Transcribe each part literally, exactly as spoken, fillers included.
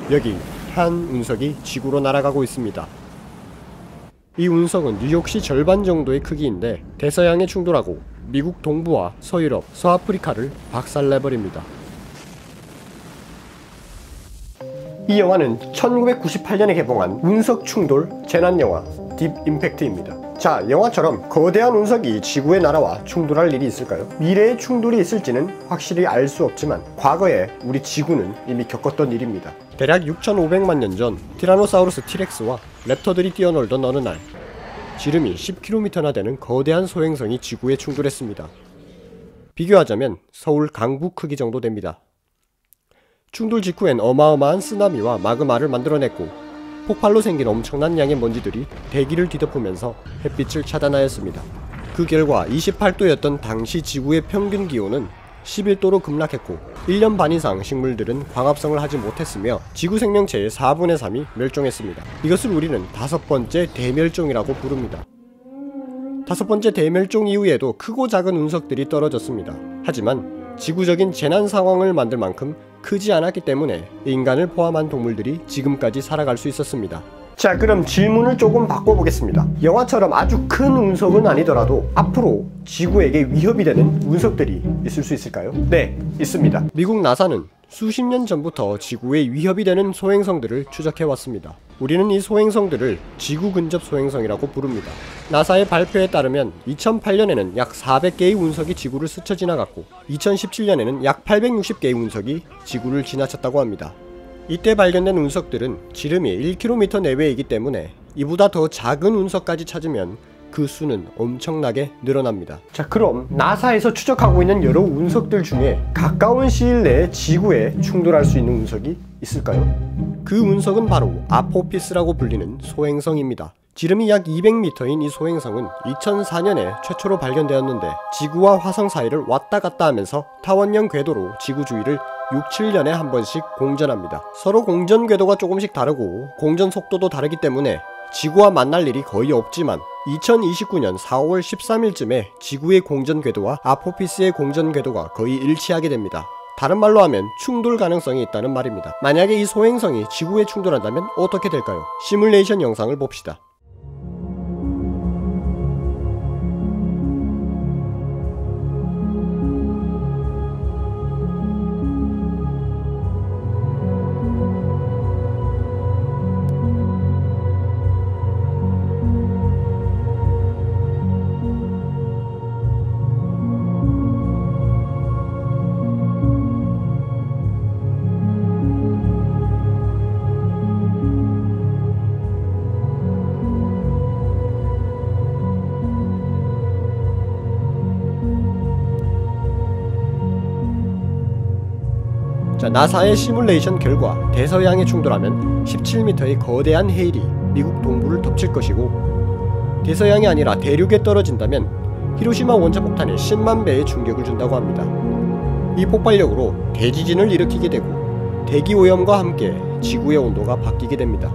여기 한 운석이 지구로 날아가고 있습니다. 이 운석은 뉴욕시 절반 정도의 크기인데 대서양에 충돌하고 미국 동부와 서유럽, 서아프리카를 박살내버립니다. 이 영화는 천구백구십팔 년에 개봉한 운석 충돌 재난영화 딥 임팩트입니다. 자, 영화처럼 거대한 운석이 지구에 날아와 충돌할 일이 있을까요? 미래에 충돌이 있을지는 확실히 알 수 없지만 과거에 우리 지구는 이미 겪었던 일입니다. 대략 육천오백만 년 전 티라노사우루스 티렉스와 랩터들이 뛰어놀던 어느 날 지름이 십 킬로미터나 되는 거대한 소행성이 지구에 충돌했습니다. 비교하자면 서울 강북 크기 정도 됩니다. 충돌 직후엔 어마어마한 쓰나미와 마그마를 만들어냈고 폭발로 생긴 엄청난 양의 먼지들이 대기를 뒤덮으면서 햇빛을 차단하였습니다. 그 결과 이십팔 도였던 당시 지구의 평균 기온은 십일 도로 급락했고 일 년 반 이상 식물들은 광합성을 하지 못했으며 지구 생명체의 사분의 삼이 멸종했습니다. 이것을 우리는 다섯 번째 대멸종이라고 부릅니다. 다섯 번째 대멸종 이후에도 크고 작은 운석들이 떨어졌습니다. 하지만 지구적인 재난 상황을 만들 만큼 크지 않았기 때문에 인간을 포함한 동물들이 지금까지 살아갈 수 있었습니다. 자, 그럼 질문을 조금 바꿔보겠습니다. 영화처럼 아주 큰 운석은 아니더라도 앞으로 지구에게 위협이 되는 운석들이 있을 수 있을까요? 네, 있습니다. 미국 나사는 수십 년 전부터 지구에 위협이 되는 소행성들을 추적해왔습니다. 우리는 이 소행성들을 지구 근접 소행성이라고 부릅니다. 나사의 발표에 따르면 이천팔 년에는 약 사백 개의 운석이 지구를 스쳐 지나갔고 이천십칠 년에는 약 팔백육십 개의 운석이 지구를 지나쳤다고 합니다. 이때 발견된 운석들은 지름이 일 킬로미터 내외이기 때문에 이보다 더 작은 운석까지 찾으면 그 수는 엄청나게 늘어납니다. 자, 그럼 나사에서 추적하고 있는 여러 운석들 중에 가까운 시일 내에 지구에 충돌할 수 있는 운석이 있을까요? 그 운석은 바로 아포피스라고 불리는 소행성입니다. 지름이 약 이백 미터인 이 소행성은 이천사 년에 최초로 발견되었는데 지구와 화성 사이를 왔다 갔다 하면서 타원형 궤도로 지구 주위를 육, 칠 년에 한 번씩 공전합니다. 서로 공전 궤도가 조금씩 다르고 공전 속도도 다르기 때문에 지구와 만날 일이 거의 없지만 이천이십구 년 사월 십삼일쯤에 지구의 공전 궤도와 아포피스의 공전 궤도가 거의 일치하게 됩니다. 다른 말로 하면 충돌 가능성이 있다는 말입니다. 만약에 이 소행성이 지구에 충돌한다면 어떻게 될까요? 시뮬레이션 영상을 봅시다. 자, 나사의 시뮬레이션 결과 대서양에 충돌하면 십칠 미터의 거대한 해일이 미국 동부를 덮칠 것이고 대서양이 아니라 대륙에 떨어진다면 히로시마 원자폭탄의 십만 배의 충격을 준다고 합니다. 이 폭발력으로 대지진을 일으키게 되고 대기오염과 함께 지구의 온도가 바뀌게 됩니다.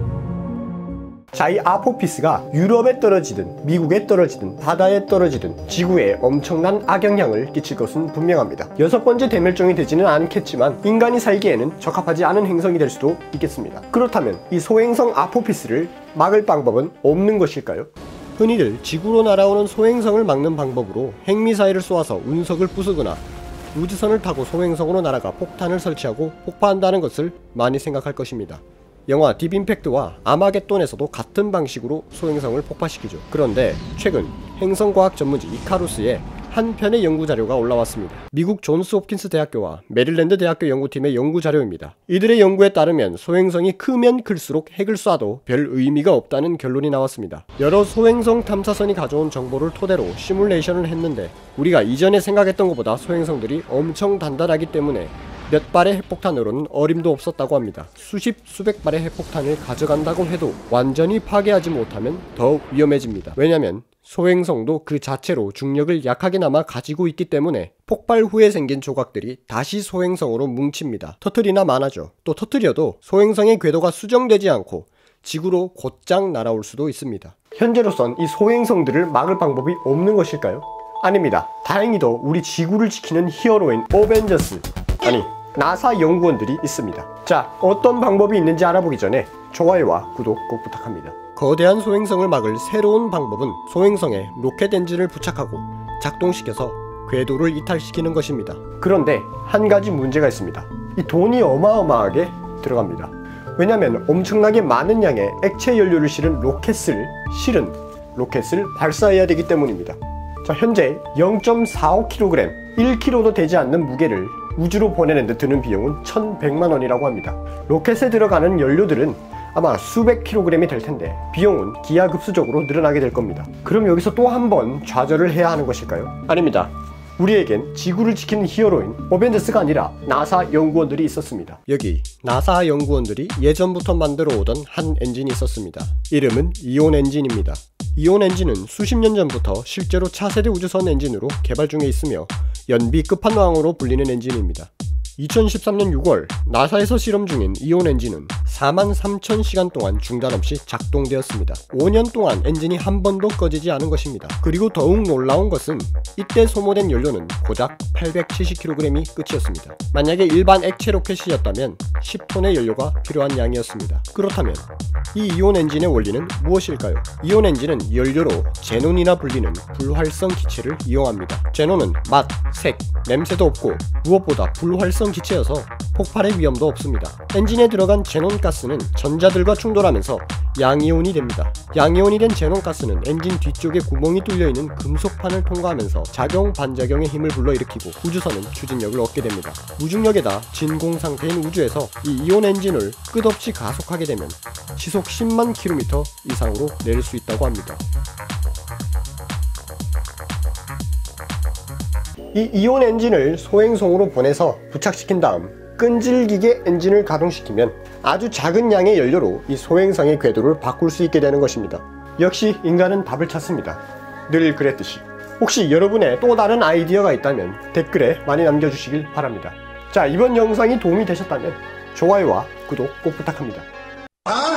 자, 이 아포피스가 유럽에 떨어지든 미국에 떨어지든 바다에 떨어지든 지구에 엄청난 악영향을 끼칠 것은 분명합니다. 여섯 번째 대멸종이 되지는 않겠지만 인간이 살기에는 적합하지 않은 행성이 될 수도 있겠습니다. 그렇다면 이 소행성 아포피스를 막을 방법은 없는 것일까요? 흔히들 지구로 날아오는 소행성을 막는 방법으로 핵미사일을 쏘아서 운석을 부수거나 우주선을 타고 소행성으로 날아가 폭탄을 설치하고 폭파한다는 것을 많이 생각할 것입니다. 영화 딥 임팩트와 아마겟돈에서도 같은 방식으로 소행성을 폭파시키죠. 그런데 최근 행성과학 전문지 이카루스에 한 편의 연구자료가 올라왔습니다. 미국 존스 홉킨스 대학교와 메릴랜드 대학교 연구팀의 연구자료입니다. 이들의 연구에 따르면 소행성이 크면 클수록 핵을 쏴도 별 의미가 없다는 결론이 나왔습니다. 여러 소행성 탐사선이 가져온 정보를 토대로 시뮬레이션을 했는데 우리가 이전에 생각했던 것보다 소행성들이 엄청 단단하기 때문에 몇 발의 핵폭탄으로는 어림도 없었다고 합니다. 수십, 수백 발의 핵폭탄을 가져간다고 해도 완전히 파괴하지 못하면 더 위험해집니다. 왜냐면 소행성도 그 자체로 중력을 약하게나마 가지고 있기 때문에 폭발 후에 생긴 조각들이 다시 소행성으로 뭉칩니다. 터트리나 마나죠. 또 터트려도 소행성의 궤도가 수정되지 않고 지구로 곧장 날아올 수도 있습니다. 현재로선 이 소행성들을 막을 방법이 없는 것일까요? 아닙니다. 다행히도 우리 지구를 지키는 히어로인 어벤져스, 아니 나사 연구원들이 있습니다. 자, 어떤 방법이 있는지 알아보기 전에 좋아요와 구독 꼭 부탁합니다. 거대한 소행성을 막을 새로운 방법은 소행성에 로켓 엔진을 부착하고 작동시켜서 궤도를 이탈시키는 것입니다. 그런데 한 가지 문제가 있습니다. 이 돈이 어마어마하게 들어갑니다. 왜냐하면 엄청나게 많은 양의 액체 연료를 실은 로켓을 실은 로켓을 발사해야 되기 때문입니다. 자, 현재 영 점 사오 킬로그램, 일 킬로그램도 되지 않는 무게를 우주로 보내는 데 드는 비용은 천백만 원이라고 합니다. 로켓에 들어가는 연료들은 아마 수백 킬로그램이 될 텐데 비용은 기하급수적으로 늘어나게 될 겁니다. 그럼 여기서 또 한 번 좌절을 해야 하는 것일까요? 아닙니다. 우리에겐 지구를 지키는 히어로인 어벤져스가 아니라 나사 연구원들이 있었습니다. 여기 나사 연구원들이 예전부터 만들어 오던 한 엔진이 있었습니다. 이름은 이온 엔진입니다. 이온 엔진은 수십 년 전부터 실제로 차세대 우주선 엔진으로 개발 중에 있으며 연비 끝판왕으로 불리는 엔진입니다. 이천십삼 년 유월 나사에서 실험 중인 이온 엔진은 사만 삼천 시간 동안 중단 없이 작동되었습니다. 오 년 동안 엔진이 한 번도 꺼지지 않은 것입니다. 그리고 더욱 놀라운 것은 이때 소모된 연료는 고작 팔백칠십 킬로그램이 끝이었습니다. 만약에 일반 액체 로켓이었다면 십 톤의 연료가 필요한 양이었습니다. 그렇다면 이 이온 엔진의 원리는 무엇일까요? 이온 엔진은 연료로 제논이나 불리는 불활성 기체를 이용합니다. 제논은 맛, 색, 냄새도 없고 무엇보다 불활성 기체여서 폭발의 위험도 없습니다. 엔진에 들어간 제논가스는 전자들과 충돌하면서 양이온이 됩니다. 양이온이 된 제논가스는 엔진 뒤쪽에 구멍이 뚫려있는 금속판을 통과하면서 작용 반작용의 힘을 불러일으키고 우주선은 추진력을 얻게 됩니다. 무중력에다 진공 상태인 우주에서 이 이온 엔진을 끝없이 가속하게 되면 시속 십만 킬로미터 이상으로 내릴 수 있다고 합니다. 이 이온 엔진을 소행성으로 보내서 부착시킨 다음 끈질기게 엔진을 가동시키면 아주 작은 양의 연료로 이 소행성의 궤도를 바꿀 수 있게 되는 것입니다. 역시 인간은 답을 찾습니다. 늘 그랬듯이. 혹시 여러분의 또 다른 아이디어가 있다면 댓글에 많이 남겨주시길 바랍니다. 자, 이번 영상이 도움이 되셨다면 좋아요와 구독 꼭 부탁합니다.